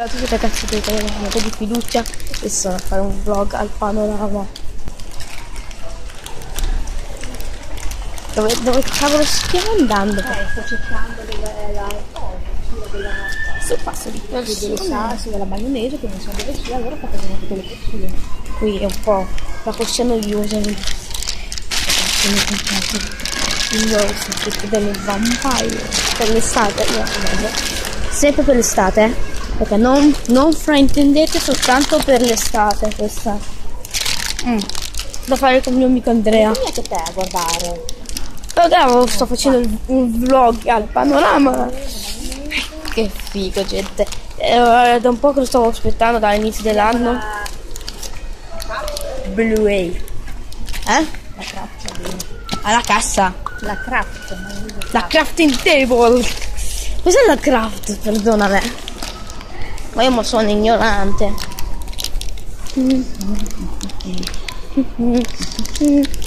Ciao a tutti ragazzi del canale di fiducia e sono a fare un vlog al panorama. Dove cavolo stiamo andando? Sto cercando dove la Sul passo di delle persone. salse, della maionese, che non so dove sia, allora fate vedere tutte le porzioni. Qui è un po' la corsia noiosa. Sono comprato il nuovo soggetto delle vampire per l'estate. Sempre per l'estate, perché non fraintendete, soltanto per l'estate questa. Da fare con il mio amico Andrea. Chi è che te a guardare? Però sto facendo un vlog al panorama. Che figo, gente. Da un po' che lo stavo aspettando dall'inizio dell'anno. Blu-ray. La craft. Alla cassa. La craft. La crafting table. Cos'è la craft? Perdona me. Ma io sono ignorante.